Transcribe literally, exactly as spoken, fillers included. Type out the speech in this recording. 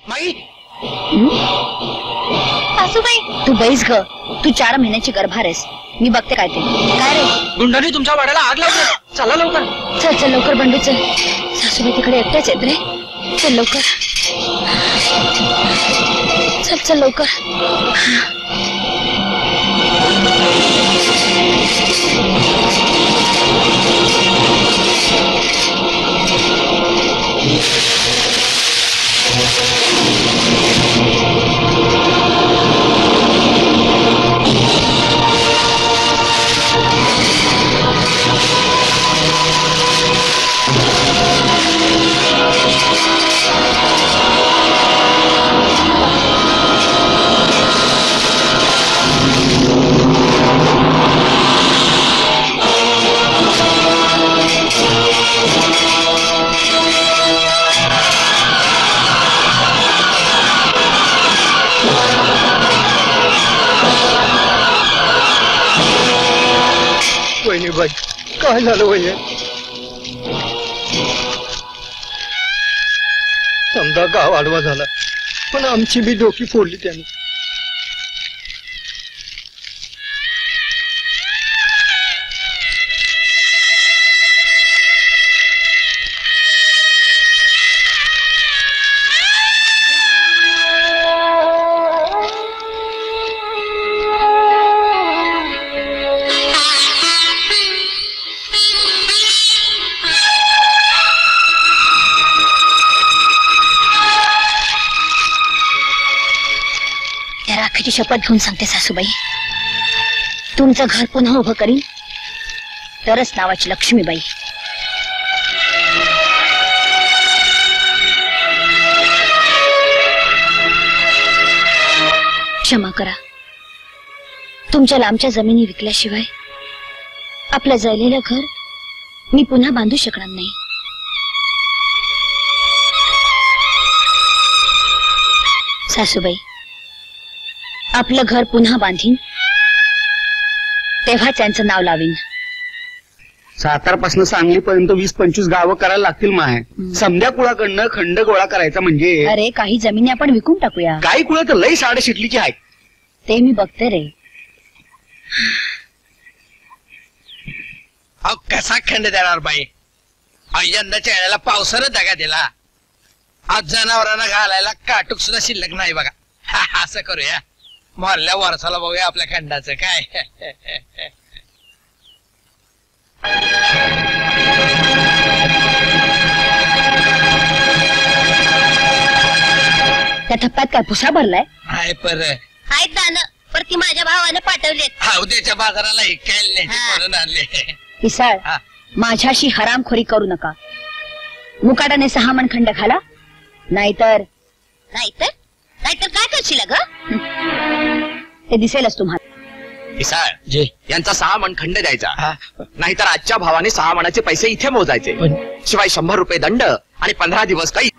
माई सासूबाई तू बैस ग, तू चार महिन्याची गर्भार आहेस. मी बघते काय ते. काय रे गुंडांनी तुमच्या वाड्याला आग लावली. चला लवकर. चल चल लवकर बंडू चल. सासूबाई तिकडे एकट्याच आहेत रे. चल लवकर. चल चल लवकर. बाई काय झालं वय? समजा गाव आडवा झाला पण आमची बी डोकी फोडली त्याने. शपथ घेऊन सांगते सासूबाई, तुमचं घर पुन्हा उभं करीन तरच नावाची लक्ष्मीबाई. क्षमा करा, तुमच्या लांबच्या जमिनी विकल्याशिवाय आपलं जळलेलं घर मी पुन्हा बांधू शकणार नाही. सासूबाई, आपलं घर पुन्हा बांधीन तेव्हा त्यांचं नाव लावीन. सातारपासून सांगलीपर्यंत वीस पंचवीस गावं करायला लागतील माय. समध्या कुळाकडनं खंड गोळा करायचा म्हणजे. अरे काही जमिनी आपण विकून टाकूया. काही कुळा तर लई साडे शिटलीची आहेत. ते मी बघते रे. अहो कसा खंड देणार बाई? यंदाच्या वेळेला पावसानं दगा दिला. आज जनावरांना घालायला काटूक सुद्धा शिल्लक नाही बघा. असं करूया, मारल्या वारसाला बघूया आपल्या खंडाचं काय. त्या थप्प्यात काय पुसा भरलाय? हाय पर आहेत दान, पर ती माझ्या भावाने पाठवले. हा उद्याच्या बाजाराला ऐकायला म्हणून आणले. पिसाळ, माझ्याशी हरामखोरी करू नका. मुकाटाने सहा मन खंड घाला, नाहीतर नाहीतर नाहीतर काय करशील ग? ते दिसेलच तुम्हाला. पिसाळ जे यांचा सहा मन खंड द्यायचा, नाहीतर आजच्या भावाने सहा मनाचे पैसे इथे मोजायचे. शिवाय शंभर रुपये दंड आणि पंधरा दिवस काही